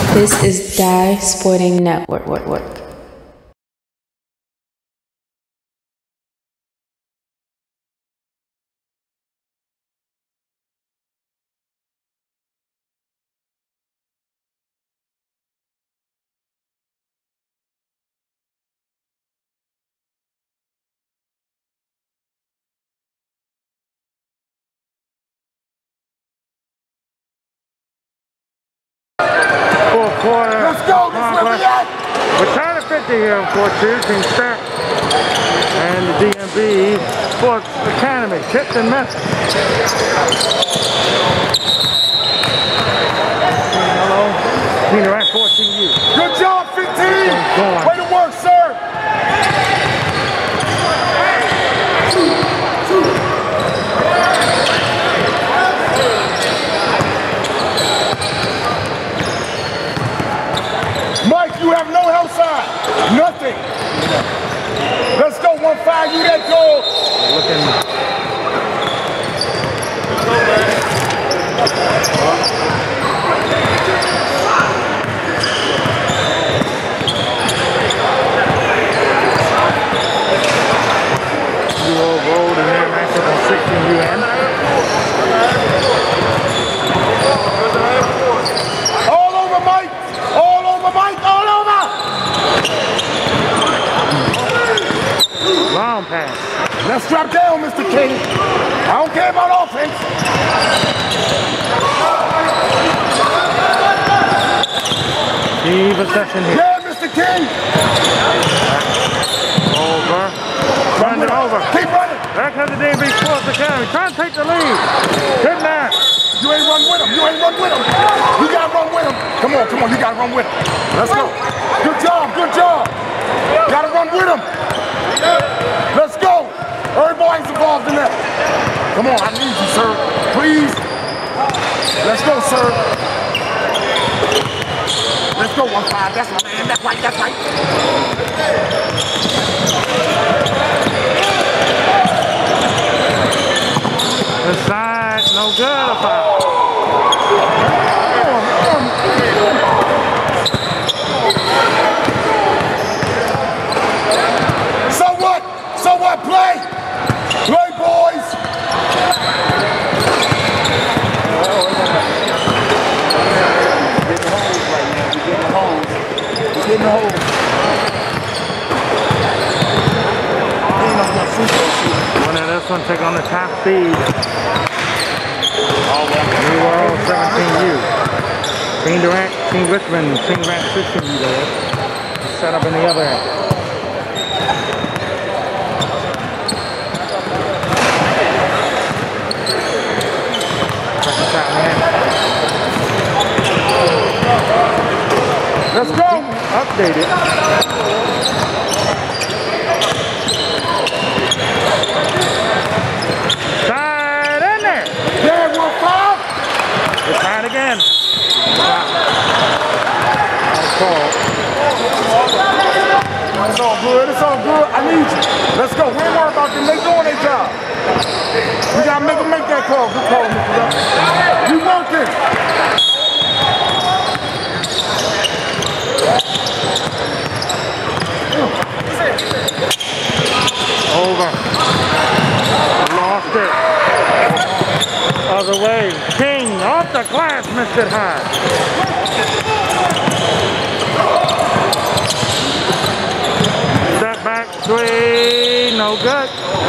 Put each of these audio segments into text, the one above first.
This is Die Sporting Network. Quarter. Let's go. Return to 50 here on court 2. Team Sturt and the DMV Sports Academy. Tipped and missed. Hello. Team Durant 14U. Good job, 15. Way to work, sir. Mike, you have no help side. Nothing. Let's go, 1-5. You that goal. Road in there, matchup on 16 UN. All over, Mike. All over, Mike. All over. Long pass. Let's drop down, Mr. King. I don't care about offense. Key possession here. Yeah, Mr. King. Over. Run it over. Keep running. Back to the DMV Sports Academy. Trying to take the lead. Good match. You ain't run with him. You ain't run with him. You gotta run with him. Come on. You gotta run with him. Let's go. Good job. Gotta run with him. Let's go. Everybody's involved in that. Come on, I need you, sir. Please. Let's go, sir. Let's go, 1-5. That's my man. That's right. Inside, no good. Foul. So what? Play, boys. We're getting the hose. Winner this one, take on the top speed. New World 17U. Team Durant, Team Richmond, Team Durant 16U there. Set up in the other end. Let's go. Updated. Side in there. Yeah, 1-5. It's tied again. It's all good. I need you. Let's go. We ain't worried about them. They doing their job. We gotta make that call. Good call, Mr. Ruff. You working. Over. Lost it. Other way. King off the glass, missed it high. Step back, three, no good.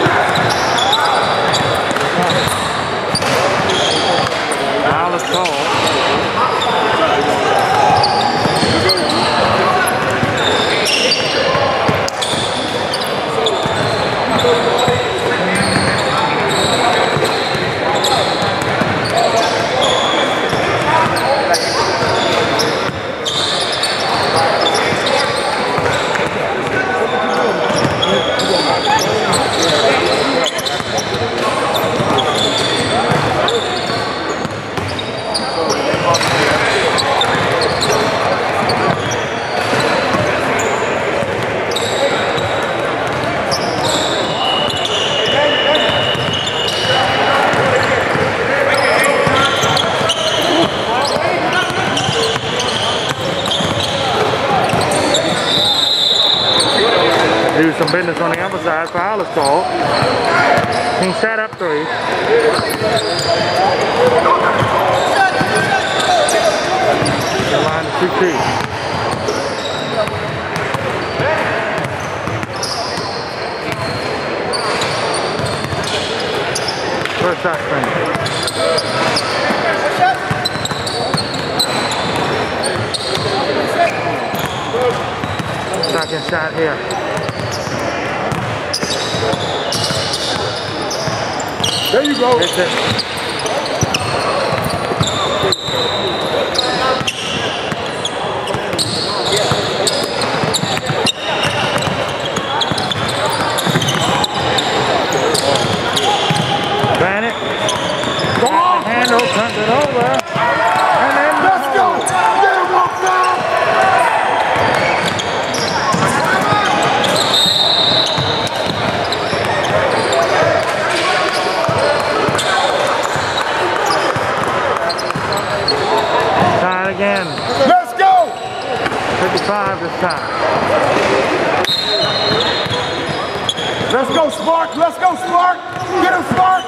Foul is called. Do some business on the other side. Foul is called. Team set up 3. The line to 2 feet. First shot screen. Second shot here. There you go. Hits it. Bennett. Go on. Handle, turns it over. And then Let's go. Get him one time. Tie it again. Let's go. 55 this time. Let's go, Spark. Let's go, Spark. Get him, Spark.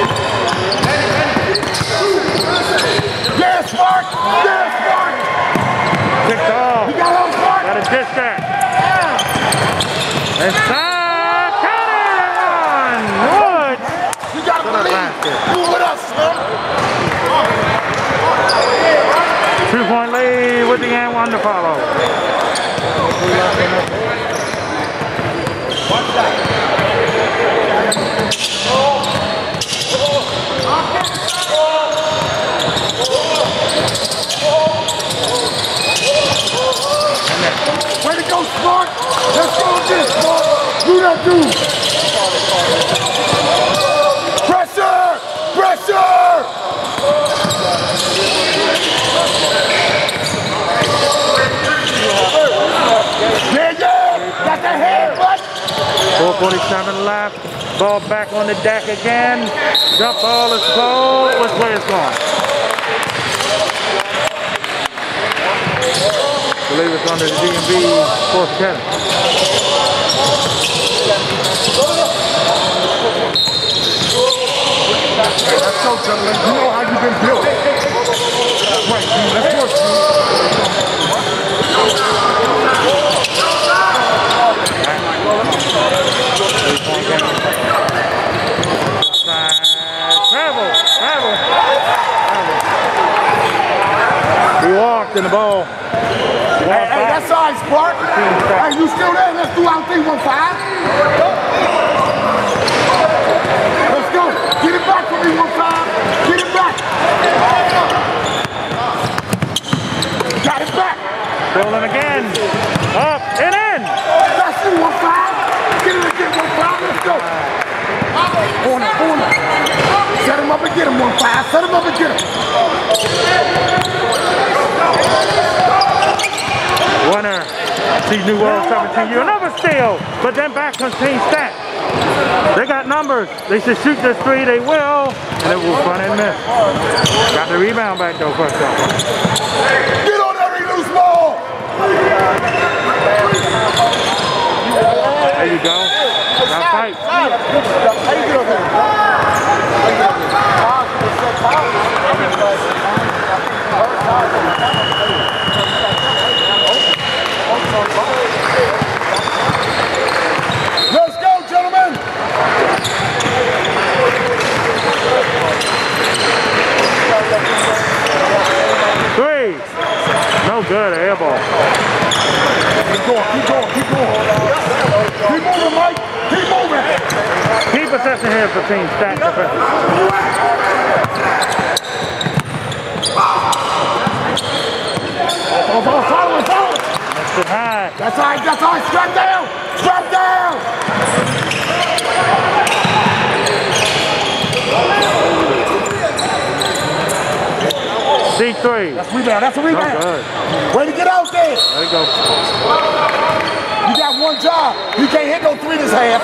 Yeah, Spark. Yeah, Spark. Kicked off. You got him, Spark. Got a distract. Inside. Got it. Woods. You got to believe. You with us, man. 2-point lead with the and 1 to follow. Way to go, Spark. Let's go with this, Spark. Do that, dude. Pressure. Pressure. Yeah, yeah. Got the head, bud. 4:47 left. Ball back on the deck again. Jump ball is cold. Which way it's going? I believe it's under the D&B Sports Academy. Let's go, gentlemen. You know how you've been built. Right, dude. Let's work, dude. Travel. He walked in the ball. Hey, that's all right, Spark. Hey, you still there? Let's do our thing 1-5. Let's go. Get it back for me 1-5. Get it back. Got it back. Rolling again. Up and in. That's you 1-5. Get it again 1-5. Let's go. On it. Set him up and get him 1-5. Set him up and get him. Winner. See New World 17U. Another steal. But then back comes Team Stat. They got numbers. They should shoot this 3. They will. And it will fun and miss. Got the rebound back though first off. Get on every loose ball. There you go. Got fight. Let's go, gentlemen. Three. No good. Air ball. Keep going. Keep moving, Mike. Keep moving. Key possession here for Team Stat. Follow it. That's it high. That's all right. Strap down. C3. That's a rebound. No good. Way to get out there. There you go. You got one job. You can't hit no 3 this half.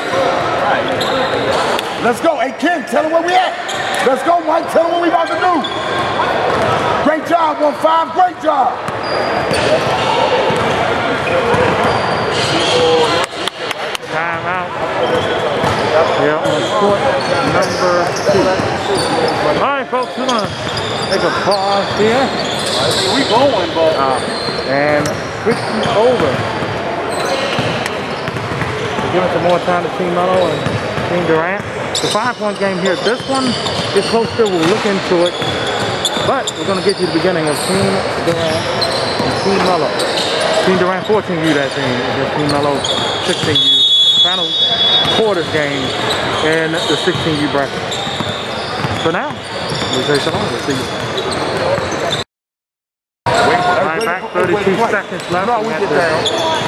Let's go. Hey, Ken, tell him where we at. Let's go, Mike. Tell him what we about to do. Great job, 1-5. Great job. timeout. Yeah, on court number 2. All right, folks, we're gonna take a pause here. We going, but and switch over. We're giving some more time to Team Melo and Team Durant. The 5-point game here. This one is closer. We'll look into it. But we're going to get you the beginning of Team Durant and Team Melo. Team Durant 14U that team against Team Melo 16U. Final quarters game in the 16U bracket. For now, we'll say so long. We'll see you. Right back, 32 seconds left. No, we get down.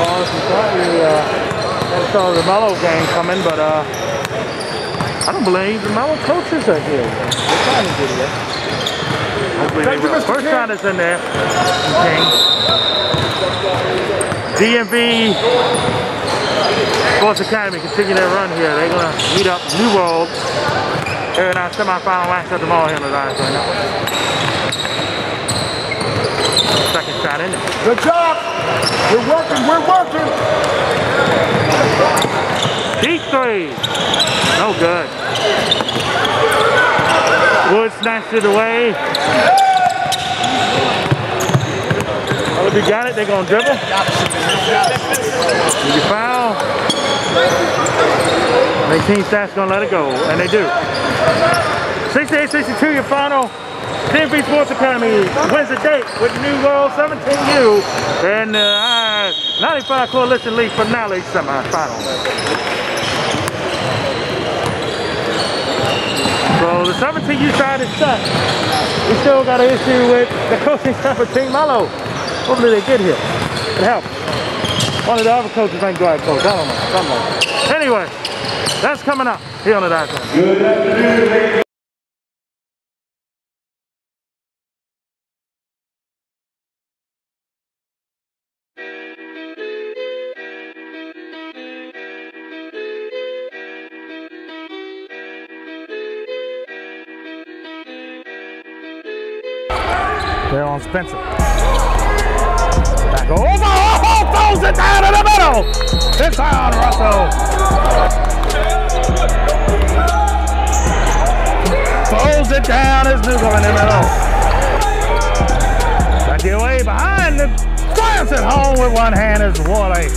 We saw the Melo game coming, but I don't believe the Melo coaches are here. They're trying to get here. Hopefully they will. First shot is in there. King. DMV Sports Academy continue their run here. They're going to meet up New World in our semifinal match at the mall here in the Dodge right now. Second shot in there. Good job. We're working, we're working. Deep 3. No good. Wood snatched it away. Well, if you got it, they're going to dribble. If you foul, the team staff's going to let it go, and they do. 68-62, your final. DMV Sports Academy wins the date with New World 17U and 95 Coalition League finale semifinal. So the 17U side is set. We still got an issue with the coaching staff of Team Melo. Hopefully they get here. It helps. One of the other coaches ain't go ahead coach. I don't know. Something like that. Anyway, that's coming up here on the Dodge. Good afternoon. They're on Spencer. Back over. Oh, throws it down in the middle. It's on Russell. Throws it down. It's Newcomb in the middle. Back the way behind. Slams it home with one hand is Wally.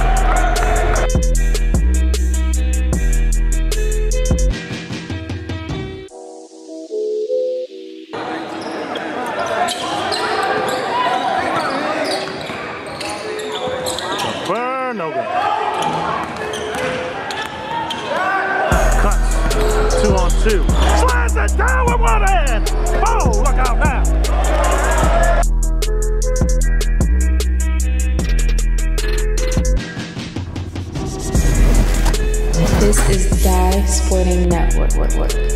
No good. Cuts. 2-on-2. Slides it down with one hand. Oh, look out now. This is Dye Sporting Network.